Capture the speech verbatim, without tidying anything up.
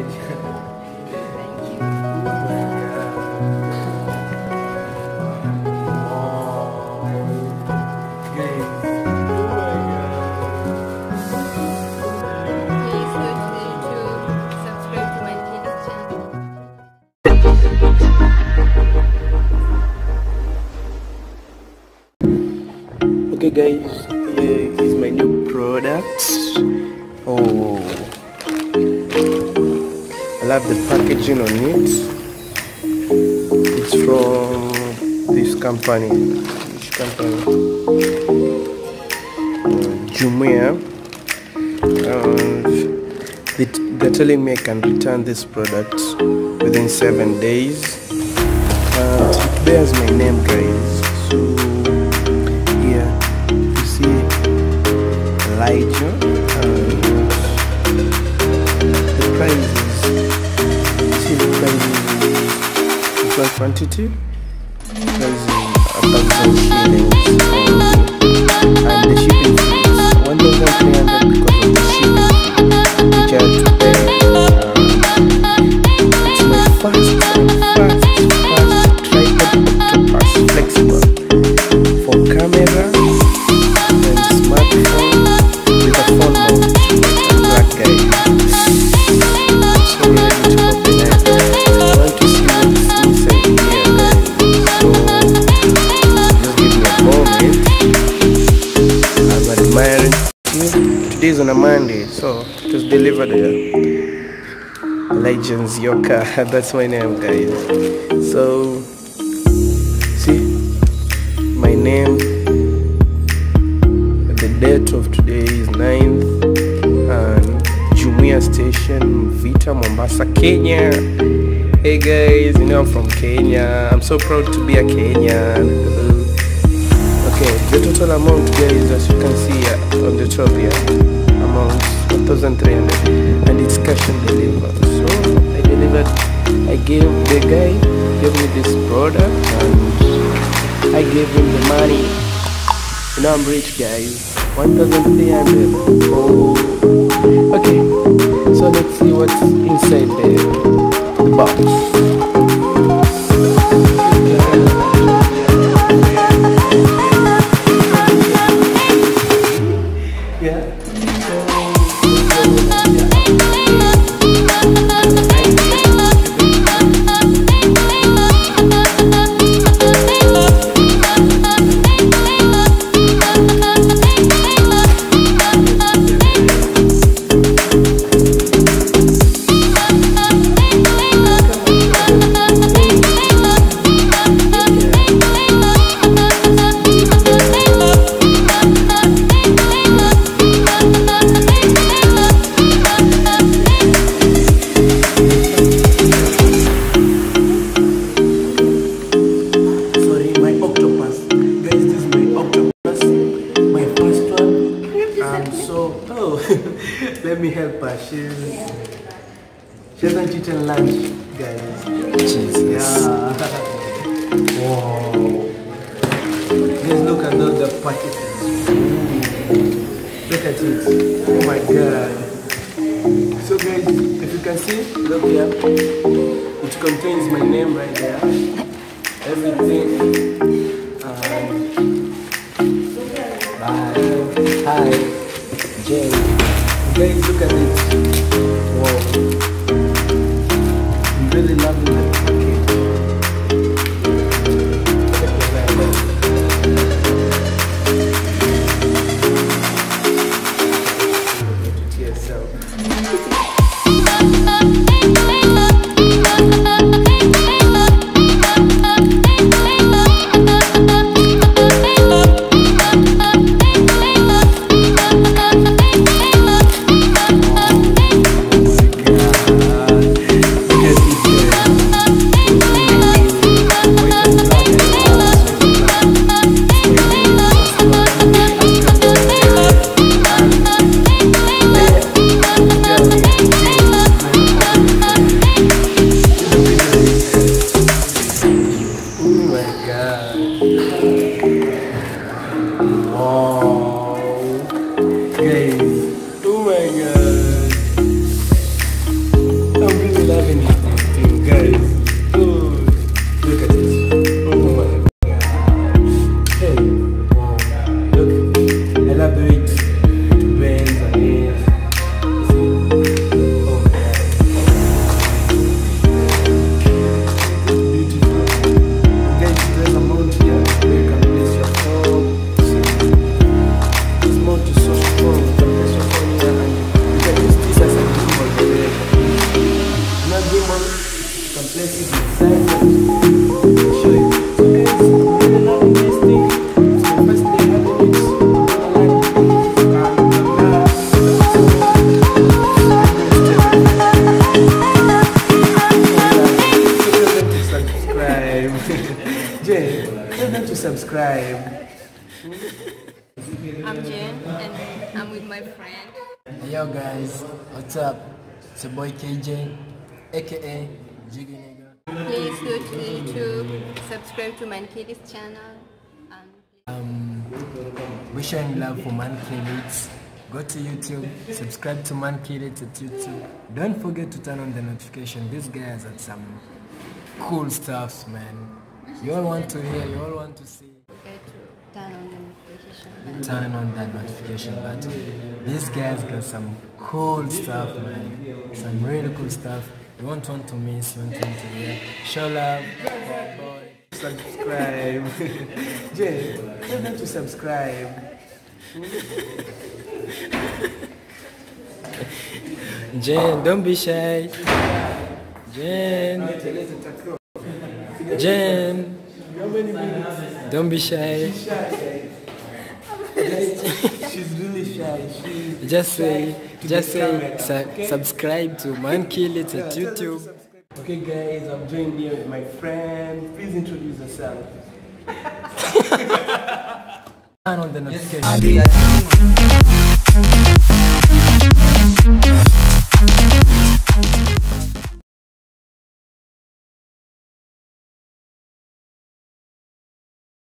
Okay guys, here is my new product. Oh, I love the packaging on it. It's from this company. Which company? Uh, Jumia. And it, they're telling me I can return this product within seven days. And it bears my name, guys. So Elijah, and the prices, see the prices, equal quantity, prices a thousand shillings only, and the shipping fees one thousand three hundred because of the shipping fee which I had to pay. Um, it's my first and fast, fast tripod octopus flexible for camera and smartphone. With a phone mount, black guy. I'm so ready to open it. I want to see what's inside here, guys. So just give me a moment. I'm admiring. Today is on a Monday, so it was delivered here. Legends Yoka, that's my name, guys. So see my name. The date of today is ninth, and Jumia Station, Vita, Mombasa, Kenya. Hey guys, you know I'm from Kenya. I'm so proud to be a Kenyan. Okay, the total amount, guys, as you can see uh, on the top here, amount one thousand three hundred, and it's cash and deliver. So I delivered. I gave the guy gave me this product, and I gave him the money. You know I'm rich, guys. one thousand three hundred. Oh. Okay, so let's see what's inside the, the box. Yeah. Let me help her. She's she hasn't eaten lunch, guys. Jesus. Yeah. Wow. Just look at all the packets. Look at it. Oh my god. So guys, if you can see, look here. It contains my name right there. Everything. Um, bye. Hi. Jay. Guys, look at it. Wow. I'm really loving that package. To yourself. Yeah. place is excited to show you. So guys, we're now investing. It's my first day having it. Jen, tell them to subscribe. I'm Jen and I'm with my friend. Yo guys, what's up? It's your boy K J, aka Jiggy Nigga. Please go to YouTube, subscribe to Mankili's channel. And Um, we're showing love for Mankili's. Go to YouTube, subscribe to Mankili's at YouTube. Don't forget to turn on the notification. These guys are some cool stuffs, man. You all want to hear, you all want to see. forget to turn on the notification button. Turn on that notification button. These guys got some cool stuff, man. Some really cool stuff. You won't want to miss, you won't want to hear. Show love. Bye bye. Subscribe. Jen, tell them to subscribe. Jen, don't be shy. Jen. Jen. Don't be shy. She's really shy. She Just say, just say, camera, su okay? subscribe to Mankili's at YouTube. Okay guys, I'm joined here with my friend. Please introduce yourself. Turn on the notification.